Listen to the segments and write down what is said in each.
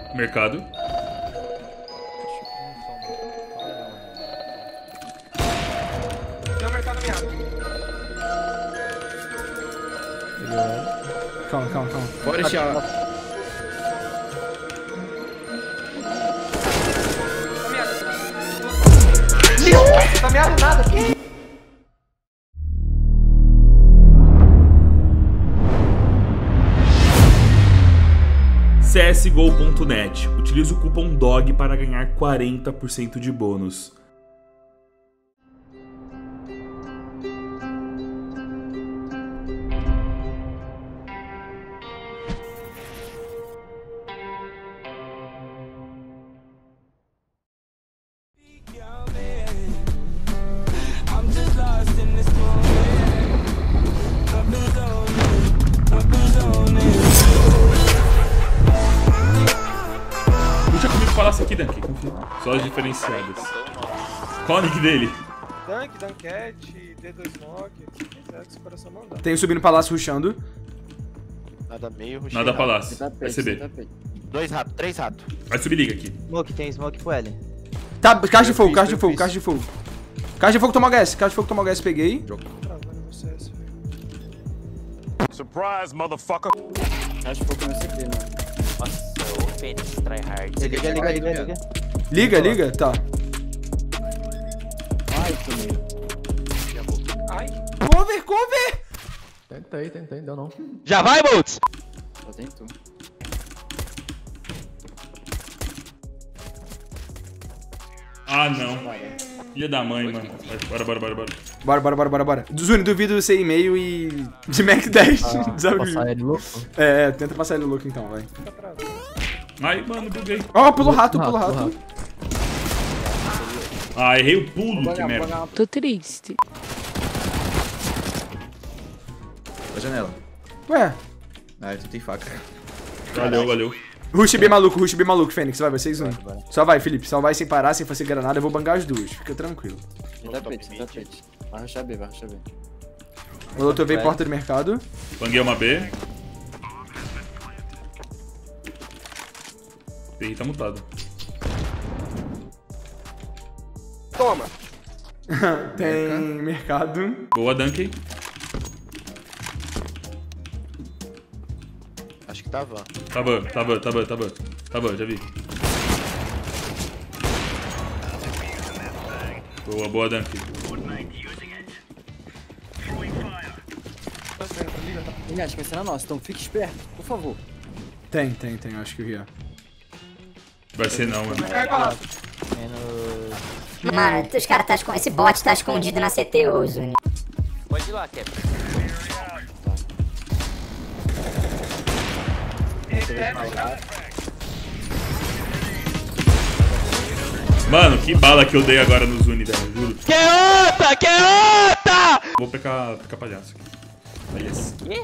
Mercado. Tem o mercado miado. Calma. Bora deixar. Tá miado nada. CSGO.net. Utilize o cupom DOG para ganhar 40% de bônus. Puxa comigo palácio aqui, Dunk. Confia. Só as diferenciadas. Qual o nick dele? Dunk, Dunkette, D2 Smoke. Se quiser que seu coração mandar. Tem subindo palácio rushando. Nada meio, rushei Nada nada. palácio. Vai CB. 2 ratos, 3 ratos. Vai subir liga aqui. Smoke, tem smoke pro L. Tá, caixa de fogo. Caixa de fogo, toma HS. Peguei. Travando no CS, velho. Surprise, motherfucker! Acho que foi começar aqui, mano. Nossa, o Fênix tryhard. Liga, tá. Ai, que meio. Ai, Cover! Tentei, deu não. Já vai, Boltz! Só tem tu. Ah, não. Filha da mãe, mano. Bora. Zuni, duvido você ir meio e... de Mac 10. Desafio. Passar ele louco? Tenta passar ele louco então, vai. tá travando. Ai, mano, buguei. Ó, pula o rato. Ah, errei o pulo, que merda. Tô triste. Da janela. Ué. Ah, tu tem faca. Valeu. Rush B maluco, Fênix. Vai, vocês um. Só vai, Felipe. Só vai sem parar, sem fazer granada. Eu vou bangar as duas. Fica tranquilo. Dá pet. Vai rushar B. Molotov veio porta do mercado. Banguei uma B. TI tá mutado. Toma. Tem mercado. Boa, Dunk. Acho que tá van. Tá bom, já vi. Boa, Dunk. Ele acha que vai ser na nossa, então fique esperto, por favor. Tem, acho que eu vi, ó. Vai ser não, mano. Mano, os caras tá escondido. Esse bot tá escondido na CT, ô Zuni. Pode ir lá, Kevin. Mano, que bala que eu dei agora no Zuni, velho, juro. Que outra! Vou pegar palhaço aqui. Palhaço. Quê?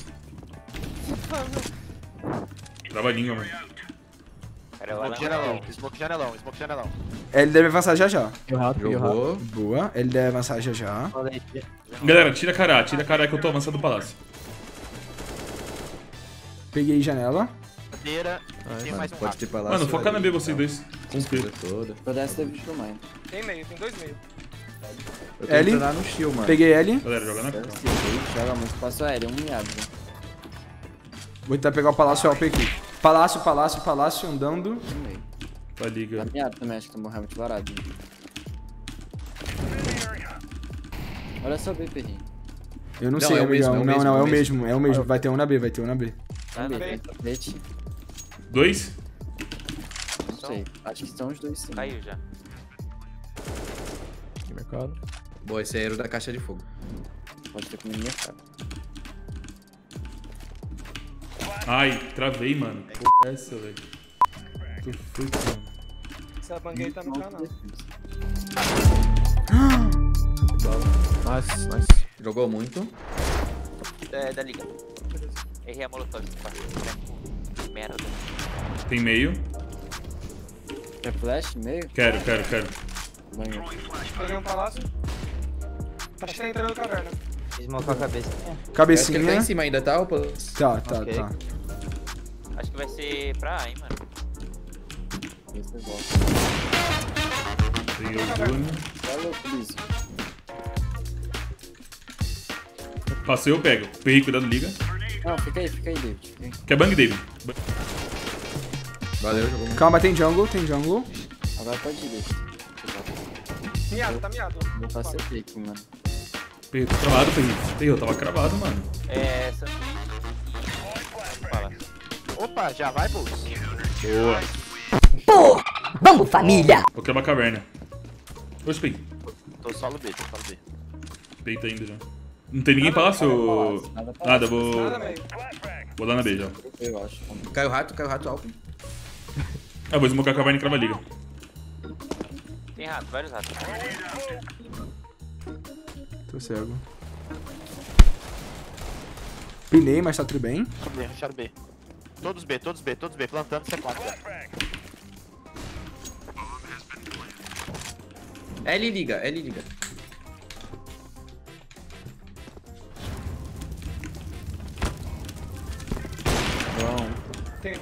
Trava a língua, mano. Smoke janelão. Ele deve avançar já. Jogou. Boa, ele deve avançar já. Galera, tira cará que eu tô avançando do palácio. Peguei janela. Cadeira. Tem mais um Pode rato. ter palácio. Mano, foca na B ali, vocês dois. Confio. Toda. Vou dar essa deve pro mine. Tem meio, tem 2 meio. Eu tenho L. que entrar no shield, mano. Peguei L. Galera, joga na calma. Joga muito, passo aéreo, um miado. Né? Vou tentar pegar o palácio alto aqui. Palácio, andando. Um meio. Vai, liga. Tá miado também, acho que tá morrendo muito varado. Olha só B, perrinho. Eu não Não, sei, é o mesmo, amigão. é o mesmo, Não, é é o o mesmo. Vai ter um na B. Tapete. 2? Não sei, acho que são os dois sim. Caiu já. Mercado. Boa, esse é era o da caixa de fogo. Pode ter comido mercado. Ai, travei, mano. Que porra é essa, velho? Tô feito, mano. Essa banguei tá no canal. Nice. Jogou muito. É da liga. Errei a molotov. Merda. Tem meio. Quer flash? Meio? Quero. Banho. Peguei um palácio. Acho que tá entrando na caverna. Smoke com a cabeça. Acho que ele tá em Cabecinha. cima ainda, tá? Opa. Tá. Acho que vai ser pra A, hein, mano. Você volta. Peguei o Bruno. Olha o please. Passei, eu pego. Perri, cuidado, liga. Não, fica aí, David. Fica aí. Quer bang, David? Valeu, jogou muito. Calma, tem jungle, tem jungle. Agora pode ir, David. Miado, tá miado. Vou passar aqui, mano. Perri, tô cravado, Perri. Perri, eu tava cravado, mano. É, sanduíche. Fala. Opa, já vai, Bulls. Boa. Pô, vamos família. Vou quebrar a caverna. Oxe, Perri. Tô solo B, tô solo B. Peita ainda já. Não tem ninguém pra lá, seu... Nada, vou... Nada, meio. Vou lá na B já. Eu acho. Caiu rato alto. Ah, vou smocar a caverna e cravar a liga. Tem rato, vários ratos. Tô cego. Pinei, mas tá tudo bem. Ruxaram B. Todos B, plantando C4 já. L liga. Tem,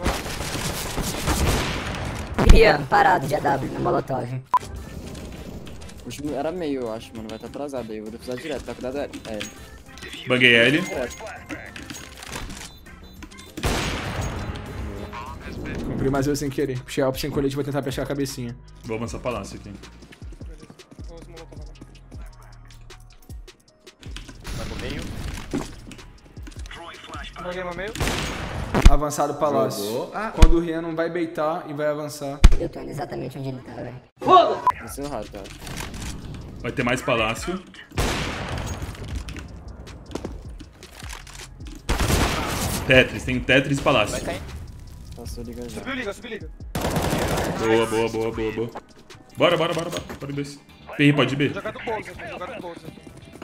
Rian, parado de AW na Molotov. O último era meio, eu acho, mano. Vai estar atrasado aí. Eu vou defusar direto, tá? Cuidado. É. Banguei L. Comprei mais eu sem querer. Puxei alp sem colete, vou tentar fechar a cabecinha. Vou avançar palácio aqui. Vamos molotov agora. Vai no meio. Joguei no meio. Avançado palácio. Jogou. Ah. Quando o Rian não vai baitar e vai avançar. Eu tô indo exatamente onde ele tá, velho. Esse é o rato, eu acho. Vai ter mais palácio. Tetris, tem Tetris e palácio. Vai cair. Passou, liga já. Subiu liga. Boa. Bora. Bora, dois. Perri, pode ir B. Jogar do bolso aqui.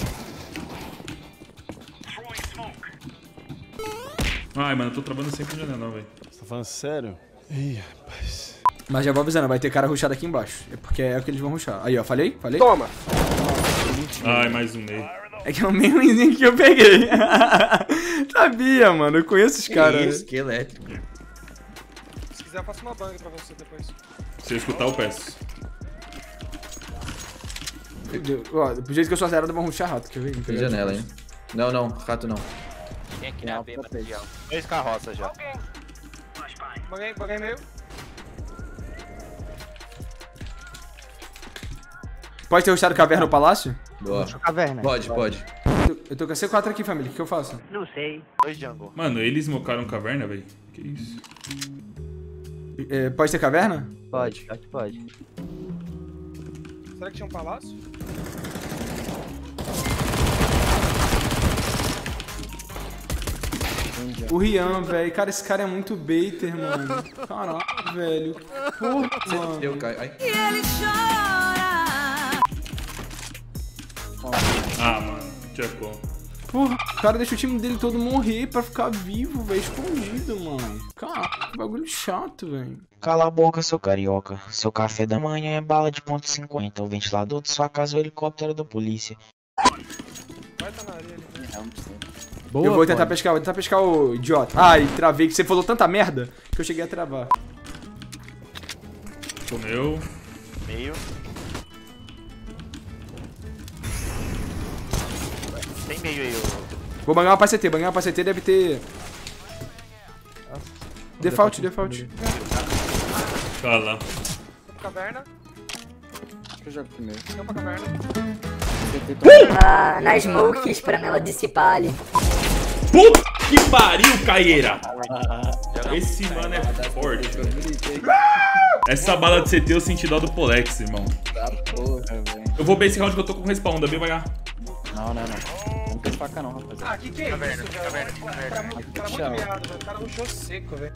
Ai, mano, eu tô travando sempre no janelão, velho. Você tá falando sério? Ih, rapaz. Mas já vou avisando, vai ter cara rushado aqui embaixo. É porque é o que eles vão rushar. Aí, ó, falei? Toma. Ai, mais um meio. É que é o mesmo item que eu peguei. Sabia, mano. Eu conheço os caras. Isso, que elétrico. Se quiser, eu faço uma bang pra você depois. Se eu escutar, eu peço. Ó, do jeito que eu sou acelerado, vão rushar rato. Quer ver? Tem janela, hein? Não, rato não. Tem aqui na B, material. 2 carroças já. Banguei meio. Pode ter rushado caverna ou palácio? Boa. Caverna. Pode. Eu tô com a C4 aqui, família. O que eu faço? Não sei. 2 jungle. Mano, eles smocaram caverna, velho. Que isso? É, pode ter caverna? Pode, acho que pode. Será que tinha um palácio? O Rian, velho. Cara, esse cara é muito baiter, mano. Caralho, velho. Porra, mano. Eu caio. Ai. Ah, mano, tinha como. Porra, o cara deixa o time dele todo morrer pra ficar vivo, velho. Escondido, mano. Caralho, que bagulho chato, velho. Cala a boca, seu carioca. Seu café da manhã é bala de ponto .50. O ventilador de sua casa é o helicóptero da polícia. Vai tá na areia ali. Boa, Eu vou tentar pescar o idiota. Ai, travei, que você falou tanta merda que eu cheguei a travar. Comeu. Meio. Tem meio aí, Vou bangar uma pra CT, deve ter... Default. Tá lá. Caverna. Acho que eu jogo primeiro. Não pra caverna. Ah, na smoke, esperando ela dissipar ali. Puta que pariu, Caieira! Esse mano é forte. Essa bala de CT eu senti dó do Polex, irmão. Porra, velho. Eu vou ver esse round que eu tô com respawn, da B vai A. Não. Não tem faca não, rapaziada. Ah, que é isso, velho? Cara muito miado, velho. O cara rushou seco, velho.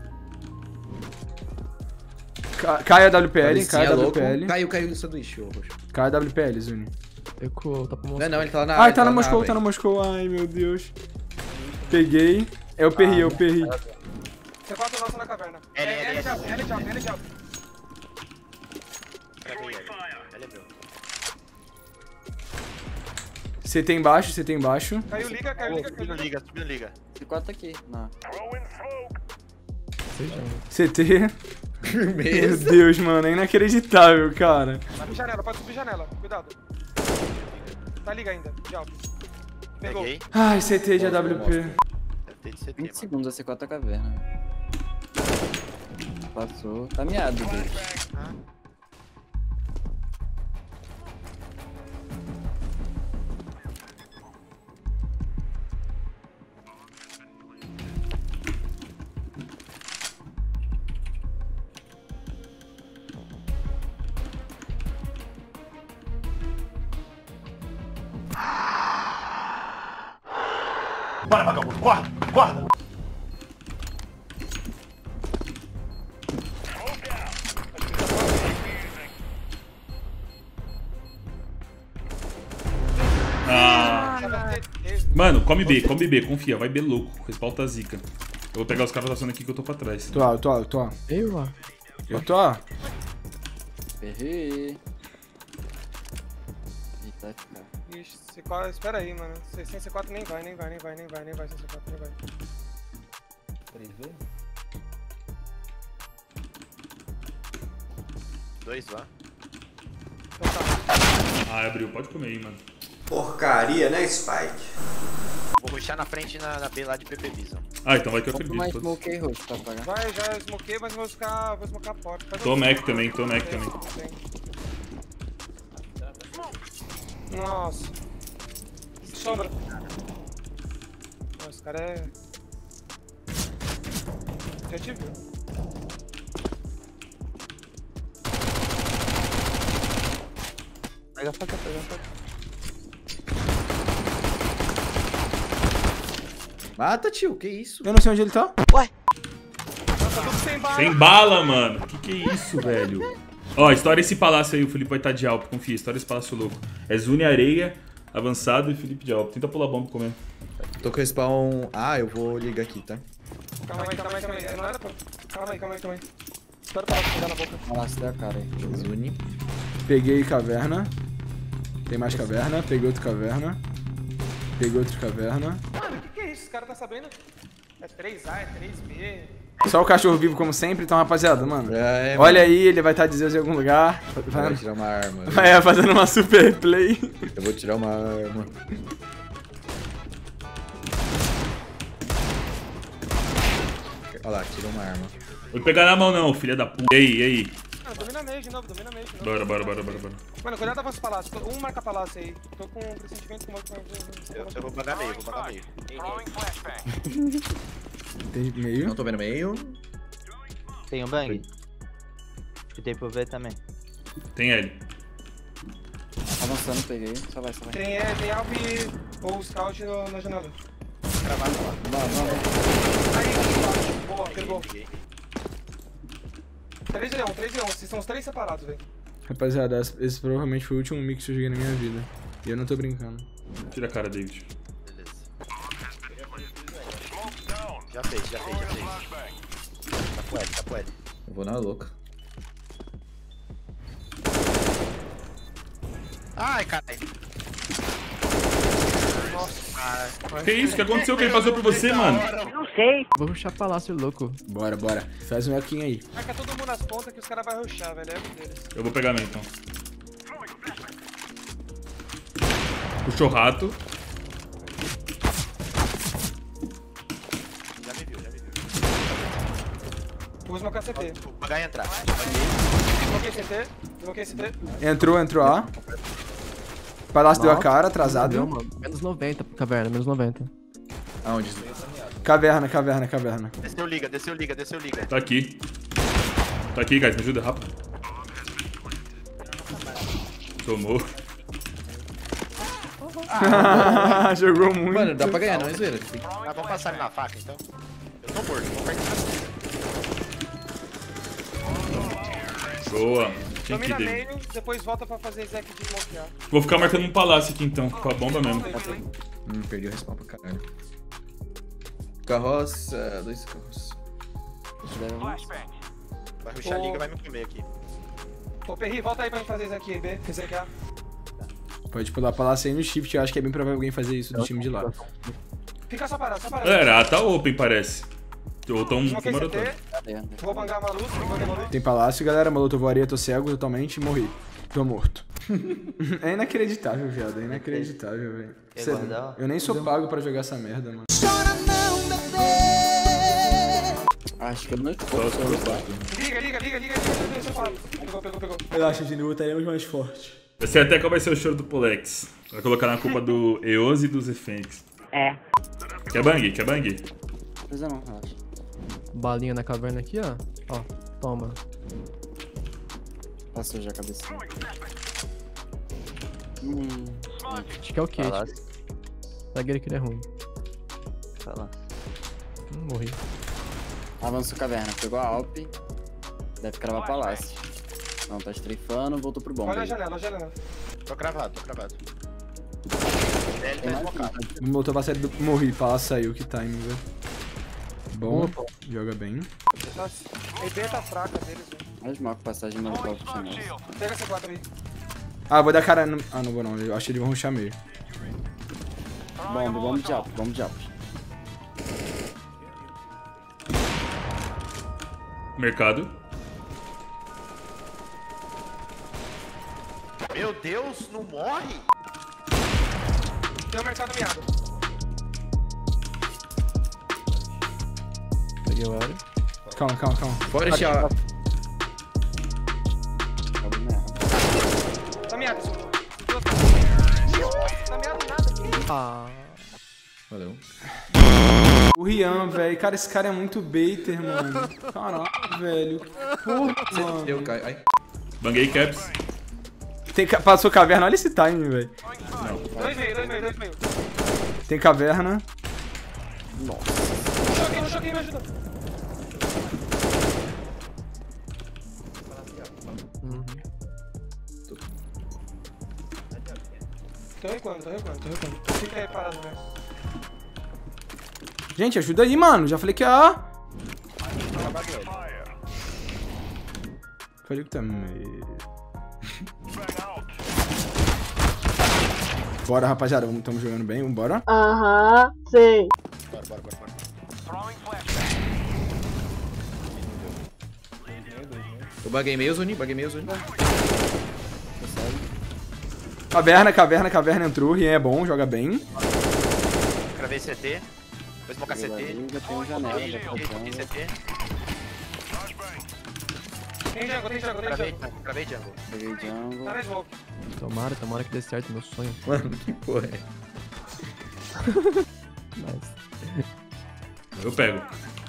Cai a WPL, Cai a WPL. Caiu no sanduíche, ô roxo. Cai a WPL, Zuni. Tá pra mostrar. Não, ele tá lá na Ai, tá no Moscou, Ai, meu Deus. Peguei. Eu perri. C4 nossa na caverna. L jump. Ele é meu. CT embaixo. Caiu liga. Subindo liga. C4 tá aqui. Não. CT. Meu Deus, mano, é inacreditável, cara. Vai subir janela, pode subir janela. Cuidado. Tá liga ainda, de alto. Pegou. Peguei. Ai, CT de AWP. Tem de CT, 20 mano. segundos a C4 da caverna. Passou. Tá miado, David. Bora, vagabundo, corre, corre! Mano, come B, confia, vai B louco, respalta a zica. Eu vou pegar os caras da zona aqui que eu tô pra trás. Tô A. Eu tô A. Errei. Eita, cara. Ixi, C4, espera aí, mano. Sem C4 nem vai sem C4 nem vai. 3V? 2 lá. Então tá. Ah, abriu, pode comer aí, mano. Porcaria, né, Spike? Vou rushar na frente na B lá de PP Vision. Ah, então vai ter o Vamos acredito. mais smoke aí, roxo, pra pagar. Vai, já smokei, mas vou smocar a porta. Tô Mac também. Nossa. Sombra. Nossa, esse cara é... Já te viu. Pega a faca. Mata, tio, que isso? Eu não sei onde ele tá. Nossa, tudo sem bala. Sem bala, mano. Que é isso, velho? Ó, estoura esse palácio aí, o Felipe vai estar de Alp, confia. Estoura esse palácio louco. É Zune Areia, avançado e Felipe de Alp. Tenta pular bomba comer. Tô com o spawn... Ah, eu vou ligar aqui, tá? Calma aí. Não era pra... Calma aí. Espera pra ela pegar na boca. Nossa, deu a cara aí. Zune. Peguei caverna. Tem mais caverna. Peguei outra caverna. Peguei outra caverna. Mano, o que é isso? Esse cara tá sabendo? É 3A, é 3B. Só o cachorro vivo como sempre, então rapaziada, mano. É, olha aí, ele vai estar dizendo em algum lugar. Vai tirar uma arma. Vai fazendo uma super play. Eu vou tirar uma arma. Olha lá, tirou uma arma. Vou pegar na mão não, filha da puta. E aí? Ah, domina meio de novo. Bora. Mano, cuidado da vossa palácio. Um marca palácio aí. Tô com um pressentimento com Eu vou pagar meio, Tem meio. Não tô vendo meio. Tem um bang. E tem pro V também. Tem L. Avançando, peguei. Só vai. Tem Alp ou Scout na janela. Travado lá. Não. Aí, boa, pegou. 3v1. Vocês são os 3 separados, velho. Rapaziada, esse provavelmente foi o último mix que eu joguei na minha vida. E eu não tô brincando. Tira a cara, David. Beleza. Já fez. Tá com L. Eu vou na louca. Ai, caralho. Nossa. Que isso? O que aconteceu? Quem passou por você, mano? Não sei. Vou rushar palácio louco. Bora. Faz um equinho aí. Marca todo mundo nas pontas que os caras vão rushar, velho. É um deles. Eu vou pegar mesmo, então. Puxou o rato. Já me viu. Vou smocar CT. Vou pagar e entrar. Desmoquei CT. Entrou A. Palácio deu a cara, atrasado. Deu, mano. Menos 90 pro caverna, menos 90. Aonde? Caverna. Desceu liga. Tá aqui, guys. Me ajuda rápido. Tomou. Jogou muito. Mano, dá pra ganhar, não é zoeira. Ah, vamos passar na faca, então. Eu tô morto, vou perder. Boa. Quem que Domina deu? meio, depois volta pra fazer Zack de desbloquear. Vou ficar marcando um palácio aqui, então. Com a bomba mesmo. Perdi o respawn pra caralho. Carroça, 2 carros. Vai rushar a liga, vai me comer aqui. Ô, Perry, volta aí pra gente fazer Zack B, Zack A. Pode pular palácio aí no shift, eu acho que é bem provável alguém fazer isso do time de lá. Fica só parado. Galera, tá open, parece. Ou tão fumando todo. Vou bangar a Malu, vou bangar a Malu. Tem palácio, galera. Molotov areia, tô cego totalmente e morri. Tô morto. É inacreditável, viado. É inacreditável, velho. Eu nem sou pago pra jogar essa merda, mano. Acho que eu não estou. Liga. Pegou. Relaxa, gente, voltaremos mais forte. Eu sei até qual vai ser o choro do Polex. Vai colocar na culpa do Eose e do Zefenix. É. Quer bang? Não precisa não, relaxa. Balinha na caverna aqui, ó. Ó, toma. Passou já a cabecinha. Acho que é o Kate. Zagueiro que ele é ruim. Morri. Avançou caverna, pegou a Alp. Deve cravar palácio. Não, tá estrifando, voltou pro bomba. Olha a janela. Tô cravado. Ele Tem tá mais desmocado. Molotov a sair do... Morri, palácio saiu, que timing, velho. Bom, joga bem. Nossa, a ideia tá fraca deles, velho. Mais mal que passagem de Molotov tinha. Pega essa 4 aí. Ah, vou dar cara no... Ah, não vou não. Eu acho que eles vão rushar meio. Bomba de Alp. Mercado. Meu Deus, não morre? Tem um mercado miado. Peguei o Aero. Calma. Bora deixar. Tá miado isso. Tá miado nada. Valeu. O Rian, velho. Cara, esse cara é muito baiter, mano. Caralho, velho. Porra, mano. Eu caio. Ai. Banguei caps. Passou caverna. Olha esse timing, velho. 2 meio. Tem caverna. No choquei, me ajuda. Tô recuando. Fica aí parado, né? Gente, ajuda aí, mano. Já falei que Falei que também. Bora, rapaziada. Tamo jogando bem. Vambora. Aham, sei. Bora. Eu baguei meio, Zuni. Caverna entrou. Rian é bom, joga bem. Cravei CT. Vou smocar CT. Tem um janela. CT. Tem jungle. Cravei jungle. Peguei jungle. Tá na smoke. Tomara que dê certo, meu sonho. Mano, que porra é? Nice. Eu pego.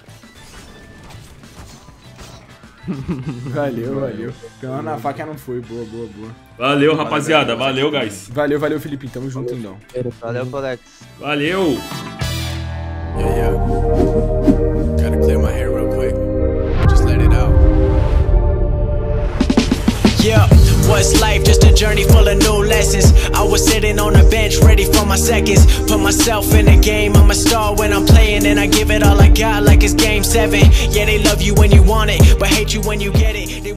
Valeu. Então, na faca não foi. Boa. Valeu, rapaziada. Valeu, guys. Valeu, Felipe. Tamo junto, então. Valeu, Polex. Valeu. Gotta clear my hair real quick. Just let it out. Yeah, what's life? Just a journey full of new lessons. I was sitting on a bench ready for my seconds. Put myself in the game, I'm a star when I'm playing, and I give it all I got like it's game 7. Yeah, they love you when you want it, but hate you when you get it.